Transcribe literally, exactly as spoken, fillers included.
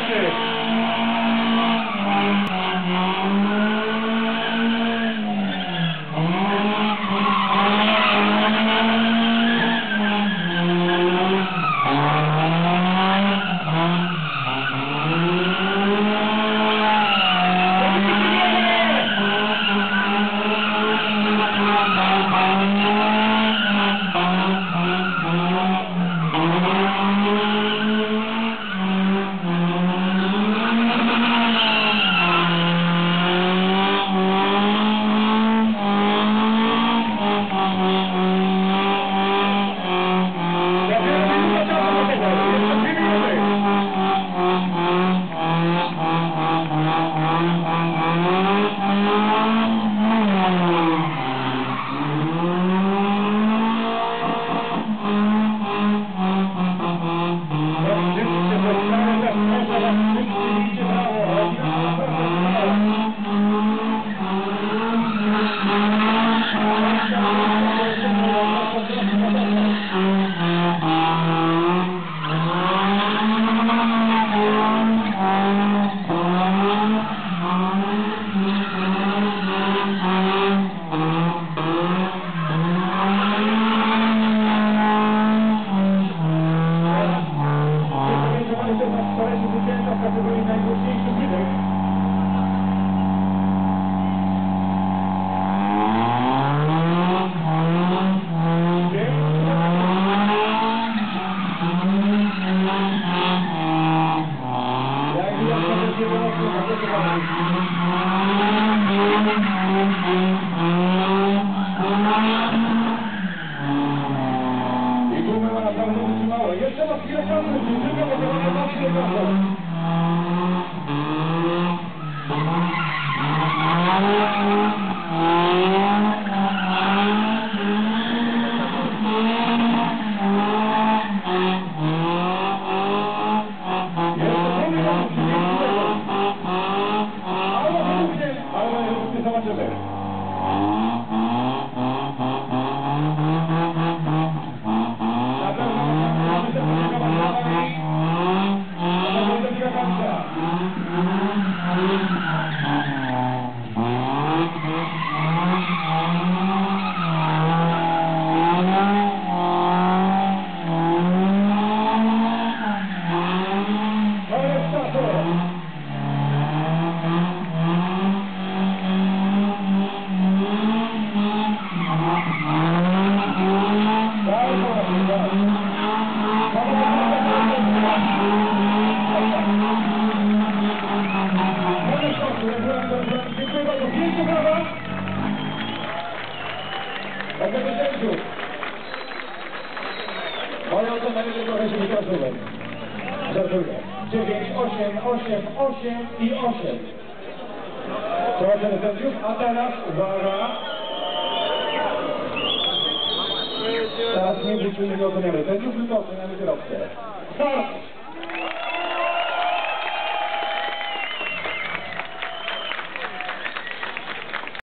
Polacy! I gumy ma naprawdę utrzymałe. Jeszcze na chwilę czasu, tylko bo to nie ma się moja ocena jest trochę się wykazuję. Żartuję. dziewięć, osiem, osiem, osiem i osiem. To oceny sędziów, a teraz uwaga. Teraz nie wrócimy do oceniamy sędziów, tylko oceniamy kierowcę. Start!